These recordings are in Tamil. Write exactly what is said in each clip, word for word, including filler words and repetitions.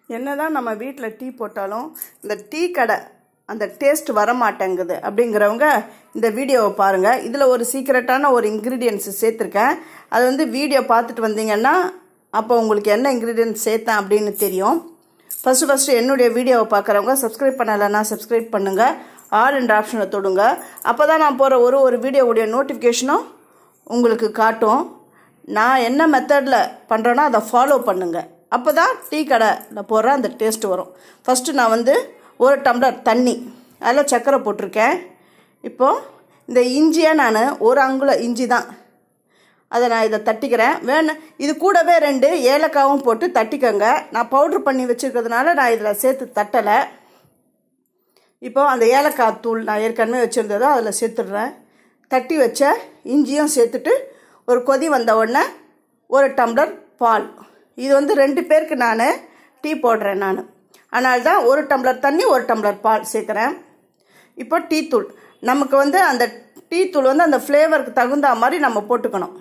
என்னதான் நம்ம வீட்டில் டீ போட்டாலும் இந்த டீ கடை அந்த டேஸ்ட் வர மாட்டேங்குது அப்படிங்கிறவங்க இந்த வீடியோவை பாருங்கள். இதில் ஒரு சீக்ரெட்டான ஒரு இன்க்ரீடியன்ஸ் சேர்த்துருக்கேன். அது வந்து வீடியோ பார்த்துட்டு வந்தீங்கன்னா அப்போ உங்களுக்கு என்ன இன்க்ரீடியன்ஸ் சேர்த்தேன் அப்படின்னு தெரியும். ஃபஸ்ட்டு ஃபஸ்ட்டு என்னுடைய வீடியோவை பார்க்குறவங்க சப்ஸ்கிரைப் பண்ணலைன்னா சப்ஸ்கிரைப் பண்ணுங்கள், ஆல் என்ற ஆப்ஷனை தொடுங்க. அப்போ தான் நான் போகிற ஒரு ஒரு வீடியோவுடைய நோட்டிஃபிகேஷனும் உங்களுக்கு காட்டும். நான் என்ன மெத்தடில் பண்ணுறேன்னா அதை ஃபாலோ பண்ணுங்கள். அப்போ தான் டீ கடையில் போடுற அந்த டேஸ்ட் வரும். ஃபஸ்ட்டு நான் வந்து ஒரு டம்ளர் தண்ணி, அதில் சர்க்கரை போட்டிருக்கேன். இப்போது இந்த இஞ்சியை நான் ஒரு அங்குலம் இஞ்சி தான், அதை நான் இதை தட்டிக்கிறேன். வேணும் இது கூடவே ரெண்டு ஏலக்காவும் போட்டு தட்டிக்கோங்க. நான் பவுட்ரு பண்ணி வச்சுருக்கிறதுனால நான் இதில் சேர்த்து தட்டலை. இப்போது அந்த ஏலக்காய் தூள் நான் ஏற்கனவே வச்சுருந்ததோ அதில் சேர்த்துடுறேன். தட்டி வச்ச இஞ்சியும் சேர்த்துட்டு ஒரு கொதி வந்த உடனே ஒரு டம்ளர் பால். இது வந்து ரெண்டு பேருக்கு நான் டீ போடுறேன் நான், அதனால தான் ஒரு டம்ளர் தண்ணி ஒரு டம்ளர் பால் சேர்க்குறேன். இப்போ டீ தூள் நமக்கு வந்து அந்த டீ தூள் வந்து அந்த ஃப்ளேவருக்கு தகுந்த மாதிரி நம்ம போட்டுக்கணும்.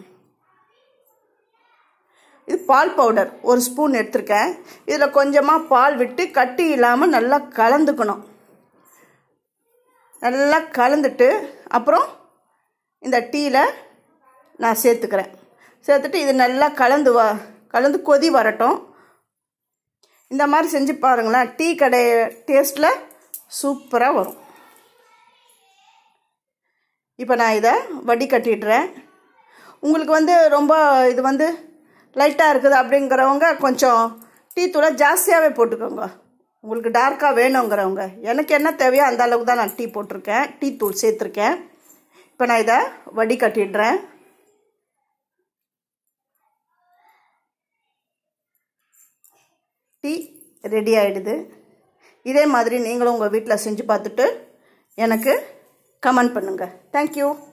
இது பால் பவுடர் ஒரு ஸ்பூன் எடுத்துருக்கேன். இதில் கொஞ்சமாக பால் விட்டு கட்டி இல்லாமல் நல்லா கலந்துக்கணும். நல்லா கலந்துட்டு அப்புறம் இந்த டீயில் நான் சேர்த்துக்கிறேன். சேர்த்துட்டு இது நல்லா கலந்து வ கலந்து கொதி வரட்டும். இந்த மாதிரி செஞ்சு பாருங்களேன், டீ கடை டேஸ்ட்டில் சூப்பராக வரும். இப்போ நான் இதை வடி கட்டிடுறேன். உங்களுக்கு வந்து ரொம்ப இது வந்து லைட்டாக இருக்குது அப்படிங்கிறவங்க கொஞ்சம் டீ தூளை ஜாஸ்தியாகவே போட்டுக்கோங்க. உங்களுக்கு டார்க்காக வேணுங்கிறவங்க, எனக்கு என்ன தேவையோ அந்த அளவுக்கு தான் நான் டீ போட்டிருக்கேன், டீ தூள் சேர்த்துருக்கேன். இப்போ நான் இதை வடி கட்டிடுறேன். டீ ரெடி ஆகிடுது. இதே மாதிரி நீங்களும் உங்கள் வீட்டில் செஞ்சு பார்த்துட்டு எனக்கு கமெண்ட் பண்ணுங்கள். தேங்க்யூ.